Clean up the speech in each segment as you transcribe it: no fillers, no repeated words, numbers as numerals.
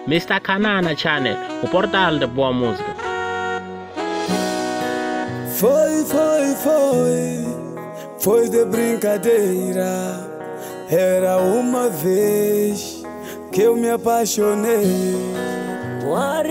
Mr. Kanana Channel, o portal de boa música. Foi de brincadeira. Era uma vez que eu me apaixonei. Wari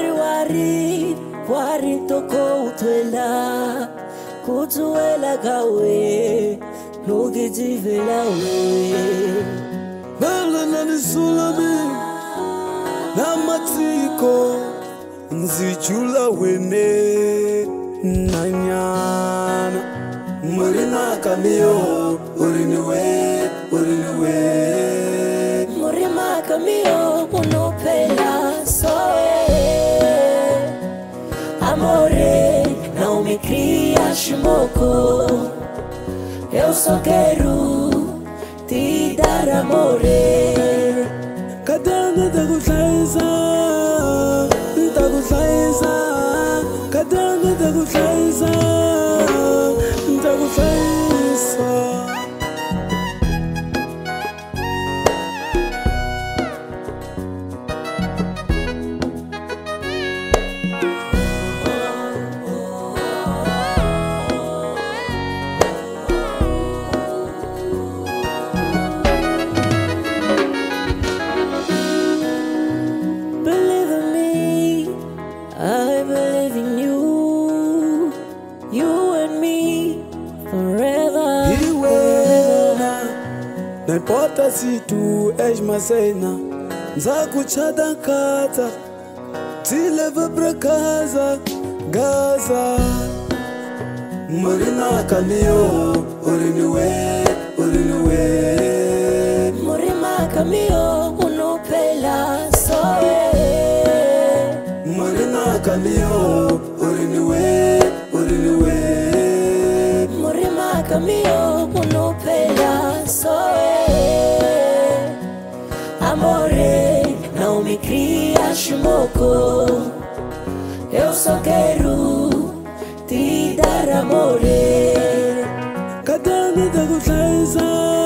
toko tuela, kutuela gawe, nugi vela we. Bela na nisulami, na matiko, nzichula wene, nanyana. Murina kamio, uriniwe. Murima kamio, unopela soe. Amore, não me cria chimoco. Eu só quero te dar amore. Kadanga dagutlaiza, kadanga dagutlaiza, dagutlaiza. I believe in you, you and me, forever. Não importa se tu és macena, nzakuchada kata, te leva pra casa, Gaza. Murina kamio, uriniwe. Murima kamio, unopela soe. Murina kamio, uriniwe. Murima kamio, unopela soe. Amore, não me cria chimoco. Eu só quero te dar amore. Kadanga dagutlaiza,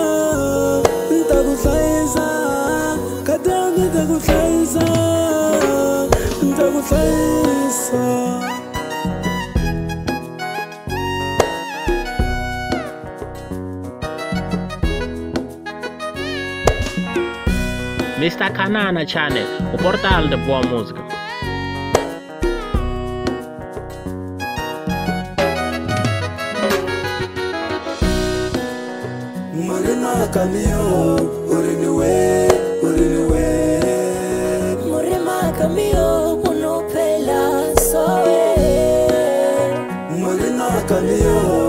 kadanga dagutlaiza, dagutlaiza. Mr. Kanana Channel, o portal de boa música. Murina kamio, uriniwe. Murima kamio, unopela soe. Murina kamio.